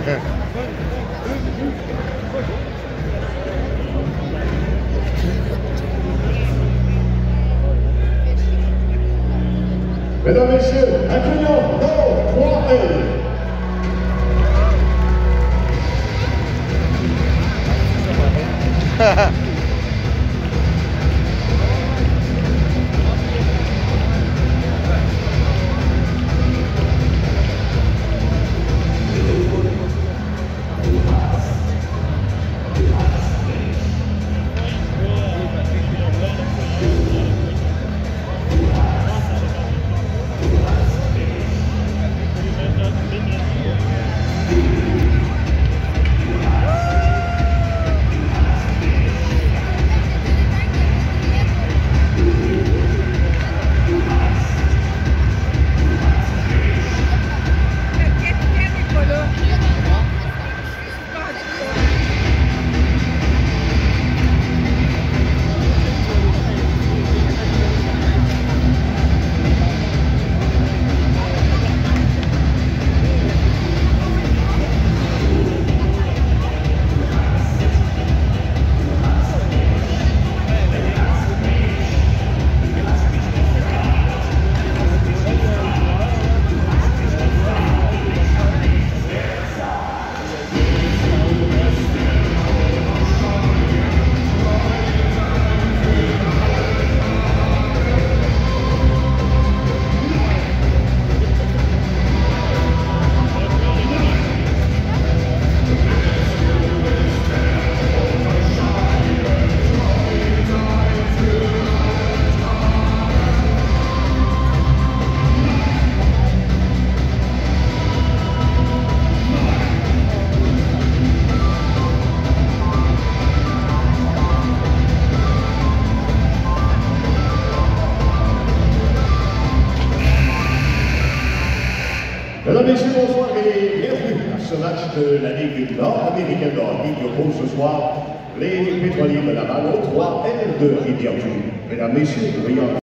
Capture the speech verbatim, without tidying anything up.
Mesdames, Messieurs, accueillons nos trois L. Mesdames, Messieurs, bonsoir et bienvenue à ce match de la Ligue nord-américaine de hockey qui oppose ce soir les pétroliers de Laval aux trois L de Rivière-du-Loup. Mesdames, Messieurs, veuillez